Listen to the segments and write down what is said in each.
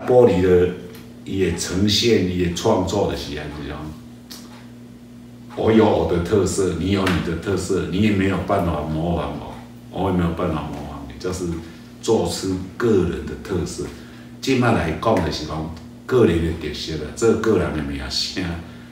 玻璃的也呈现也创作的是安这样。我有我的特色，你有你的特色，你也没有办法模仿我也没有办法模仿你，就是做出个人的特色。今麦来讲就是讲个人的特色啦，这个人的名声。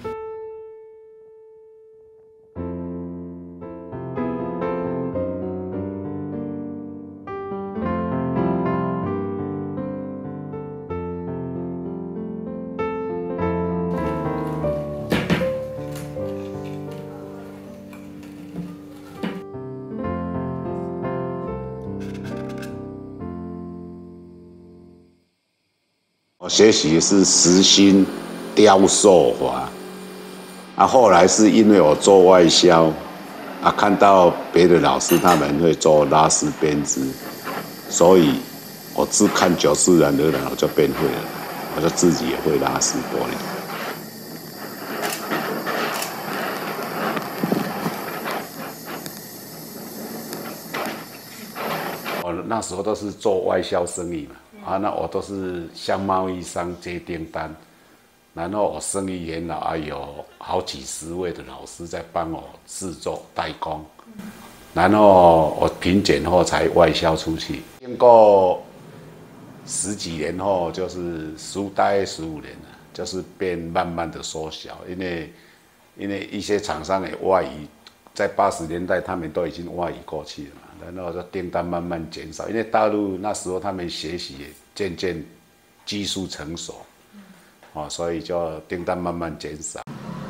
我学习的是实心雕塑法，后来是因为我做外销，看到别的老师他们会做拉丝编织，所以我自看就自然而然我就变会了，我就自己也会拉丝玻璃。我那时候都是做外销生意嘛。那我都是向贸易商接订单，然后我生意很好，有好几十位的老师在帮我制作代工，然后我品检后才外销出去。经过10几年后，就是大概15年了，就是变慢慢的缩小，因为一些厂商也外移，在80年代他们都已经外移过去了嘛。然后就订单慢慢减少，因为大陆那时候他们学习也渐渐技术成熟，所以就订单慢慢减少。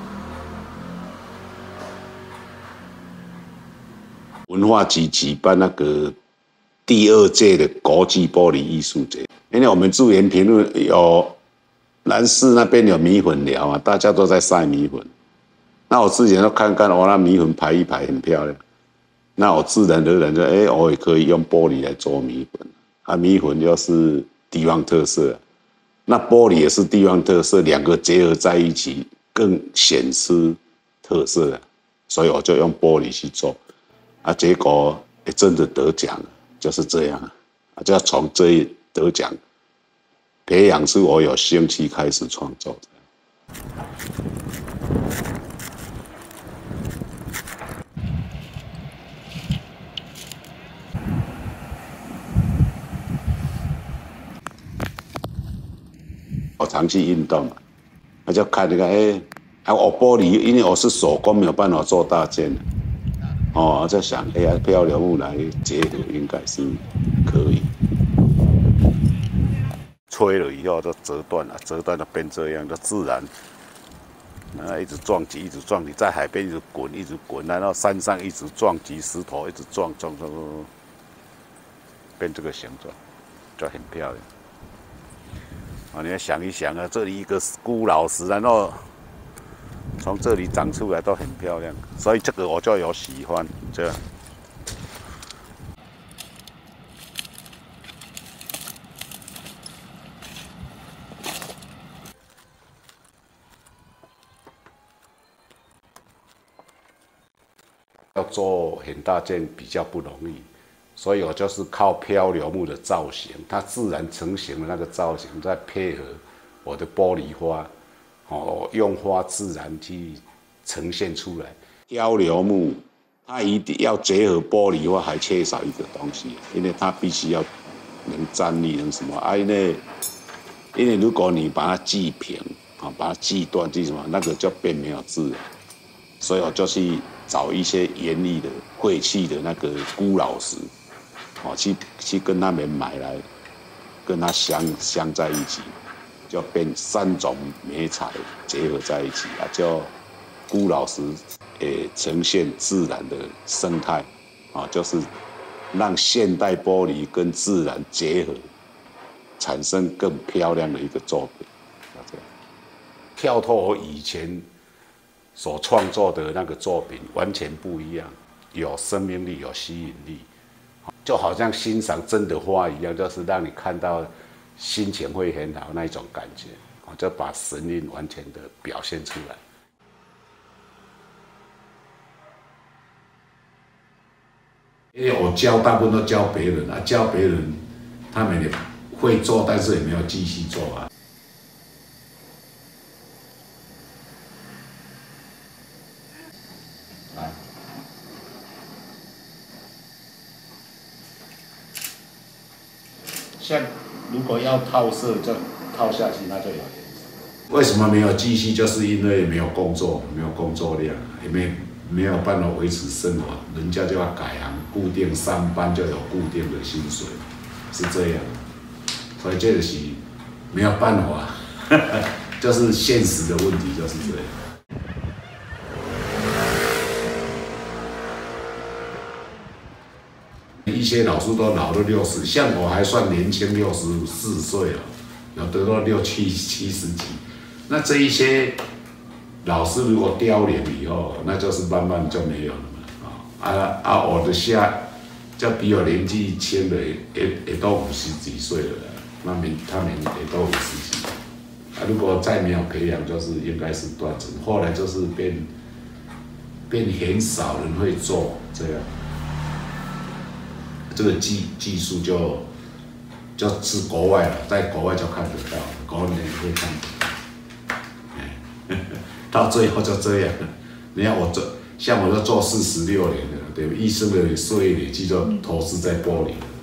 文化局举办那个第2届的国际玻璃艺术节，因为我们驻园评论有南市那边有米粉寮啊，大家都在晒米粉，那我自己都看看，那米粉排一排很漂亮。那我自然而然就我也可以用玻璃来做米粉，米粉又是地方特色，那玻璃也是地方特色，两个结合在一起更显出特色，所以我就用玻璃去做，结果也真的得奖了，就是这样，就要从这一得奖，培养出我有兴趣开始创作。我常去运动嘛，我就看那个我玻璃，因为我是手工，没有办法做大件的，我在想，漂流木来结合应该是可以。吹了以后就折断了，折断就变这样，就自然，一直撞击，一直撞击，在海边一直滚，一直滚，然后山上一直撞击石头，一直撞，变这个形状，就很漂亮。你要想一想这里一个孤老石，然后从这里长出来都很漂亮，所以这个我就有喜欢这样。要做很大件比较不容易。所以我就是靠漂流木的造型，它自然成型的那个造型，再配合我的玻璃花，用花自然去呈现出来。漂流木它一定要结合玻璃花，还缺少一个东西，因为它必须要能站立，能什么因为如果你把它锯平，把它锯断，锯什么，那个就变没有自然。所以我就去找一些严厉的晦气的那个孤老石。去跟他们买来，跟它镶在一起，就变3种媒材结合在一起就孤老石呈现自然的生态就是让现代玻璃跟自然结合，产生更漂亮的一个作品。这样跳脱我以前所创作的那个作品完全不一样，有生命力，有吸引力。就好像欣赏真的花一样，就是让你看到心情会很好那一种感觉，就把神韵完全的表现出来。因为我教大部分都教别人教别人，他们也会做，但是也没有继续做啊。像如果要套色，就套下去，那就有颜色。为什么没有继续？就是因为没有工作，没有工作量，也没有办法维持生活，人家就要改行，固定上班就有固定的薪水，是这样。所以这个是没有办法，就是现实的问题就是这样。一些老师都老了60，像我还算年轻，64岁了，有得到60、70几。那这一些老师如果凋零以后，那就是慢慢就没有了嘛。我的下就比我年纪轻的也都50几岁了，他们也都50几。如果再没有培养，就是应该是断层。后来就是变很少人会做这样。这个技术就是国外了，在国外就看得到，国内也会看得到。到最后就这样。你看像我都做46年了，对吧？一生的岁月累计就投资在玻璃了。